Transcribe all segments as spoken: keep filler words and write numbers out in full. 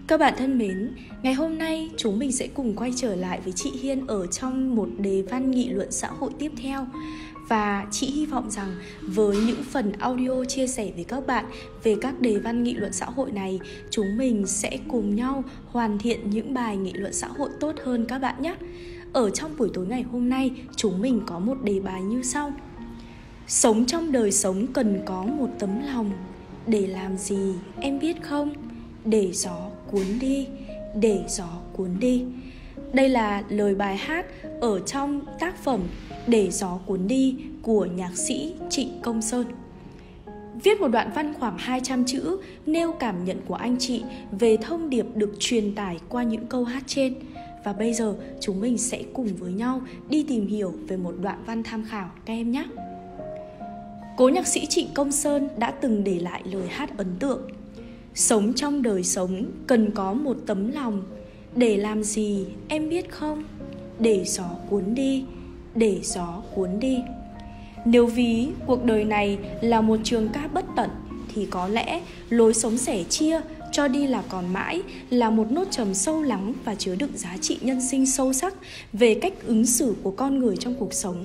Các bạn thân mến, ngày hôm nay chúng mình sẽ cùng quay trở lại với chị Hiên ở trong một đề văn nghị luận xã hội tiếp theo. Và chị hy vọng rằng với những phần audio chia sẻ với các bạn về các đề văn nghị luận xã hội này, chúng mình sẽ cùng nhau hoàn thiện những bài nghị luận xã hội tốt hơn các bạn nhé. Ở trong buổi tối ngày hôm nay, chúng mình có một đề bài như sau. Sống trong đời sống cần có một tấm lòng. Để làm gì em biết không? Để gió cuốn đi, để gió cuốn đi. Đây là lời bài hát ở trong tác phẩm Để gió cuốn đi của nhạc sĩ Trịnh Công Sơn. Viết một đoạn văn khoảng hai trăm chữ nêu cảm nhận của anh chị về thông điệp được truyền tải qua những câu hát trên. Và bây giờ chúng mình sẽ cùng với nhau đi tìm hiểu về một đoạn văn tham khảo các em nhé. Cố nhạc sĩ Trịnh Công Sơn đã từng để lại lời hát ấn tượng. Sống trong đời sống cần có một tấm lòng. Để làm gì em biết không? Để gió cuốn đi, để gió cuốn đi. Nếu ví cuộc đời này là một trường ca bất tận thì có lẽ lối sống sẻ chia, cho đi là còn mãi là một nốt trầm sâu lắng và chứa đựng giá trị nhân sinh sâu sắc về cách ứng xử của con người trong cuộc sống.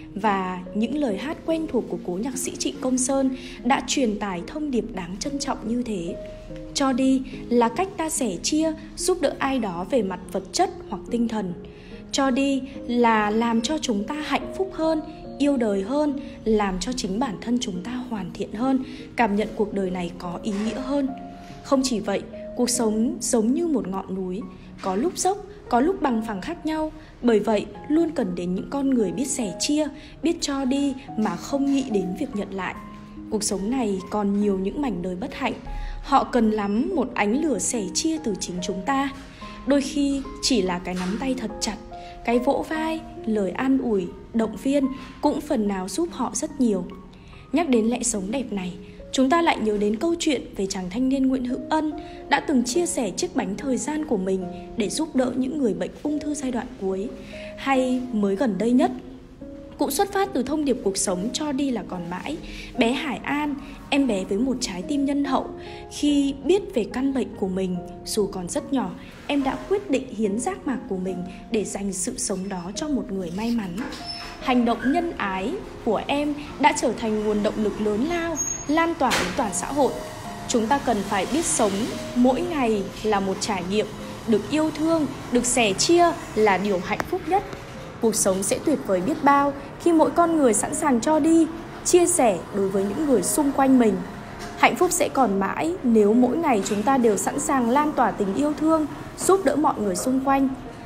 Và những lời hát quen thuộc của cố nhạc sĩ Trịnh Công Sơn đã truyền tải thông điệp đáng trân trọng như thế. Cho đi là cách ta sẻ chia, giúp đỡ ai đó về mặt vật chất hoặc tinh thần. Cho đi là làm cho chúng ta hạnh phúc hơn, yêu đời hơn, làm cho chính bản thân chúng ta hoàn thiện hơn, cảm nhận cuộc đời này có ý nghĩa hơn. Không chỉ vậy, cuộc sống giống như một ngọn núi, có lúc dốc, có lúc bằng phẳng khác nhau. Bởi vậy, luôn cần đến những con người biết sẻ chia, biết cho đi mà không nghĩ đến việc nhận lại. Cuộc sống này còn nhiều những mảnh đời bất hạnh. Họ cần lắm một ánh lửa sẻ chia từ chính chúng ta. Đôi khi chỉ là cái nắm tay thật chặt, cái vỗ vai, lời an ủi, động viên cũng phần nào giúp họ rất nhiều. Nhắc đến lẽ sống đẹp này, chúng ta lại nhớ đến câu chuyện về chàng thanh niên Nguyễn Hữu Ân đã từng chia sẻ chiếc bánh thời gian của mình để giúp đỡ những người bệnh ung thư giai đoạn cuối. Hay mới gần đây nhất, cũng xuất phát từ thông điệp cuộc sống cho đi là còn mãi, bé Hải An, em bé với một trái tim nhân hậu, khi biết về căn bệnh của mình, dù còn rất nhỏ, em đã quyết định hiến giác mạc của mình để dành sự sống đó cho một người may mắn. Hành động nhân ái của em đã trở thành nguồn động lực lớn lao, lan tỏa đến toàn xã hội. Chúng ta cần phải biết sống mỗi ngày là một trải nghiệm, được yêu thương, được sẻ chia là điều hạnh phúc nhất. Cuộc sống sẽ tuyệt vời biết bao khi mỗi con người sẵn sàng cho đi, chia sẻ đối với những người xung quanh mình. Hạnh phúc sẽ còn mãi nếu mỗi ngày chúng ta đều sẵn sàng lan tỏa tình yêu thương, giúp đỡ mọi người xung quanh.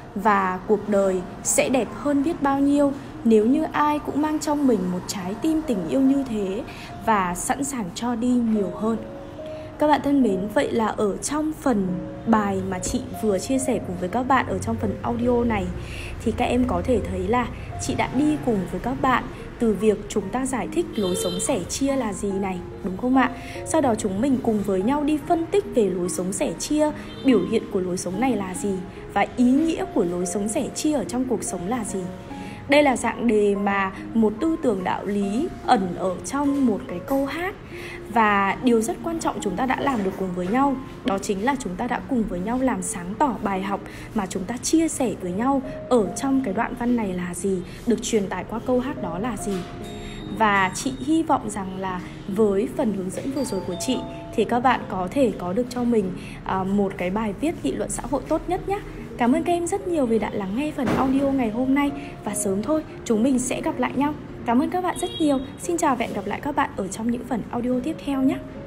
Và cuộc đời sẽ đẹp hơn biết bao nhiêu nếu như ai cũng mang trong mình một trái tim tình yêu như thế và sẵn sàng cho đi nhiều hơn. Các bạn thân mến, vậy là ở trong phần bài mà chị vừa chia sẻ cùng với các bạn ở trong phần audio này thì các em có thể thấy là chị đã đi cùng với các bạn từ việc chúng ta giải thích lối sống sẻ chia là gì này, đúng không ạ? Sau đó chúng mình cùng với nhau đi phân tích về lối sống sẻ chia, biểu hiện của lối sống này là gì và ý nghĩa của lối sống sẻ chia ở trong cuộc sống là gì. Đây là dạng đề mà một tư tưởng đạo lý ẩn ở trong một cái câu hát. Và điều rất quan trọng chúng ta đã làm được cùng với nhau, đó chính là chúng ta đã cùng với nhau làm sáng tỏ bài học mà chúng ta chia sẻ với nhau ở trong cái đoạn văn này là gì, được truyền tải qua câu hát đó là gì. Và chị hy vọng rằng là với phần hướng dẫn vừa rồi của chị thì các bạn có thể có được cho mình uh, một cái bài viết nghị luận xã hội tốt nhất nhé. Cảm ơn các em rất nhiều vì đã lắng nghe phần audio ngày hôm nay. Và sớm thôi chúng mình sẽ gặp lại nhau. Cảm ơn các bạn rất nhiều. Xin chào và hẹn gặp lại các bạn ở trong những phần audio tiếp theo nhé.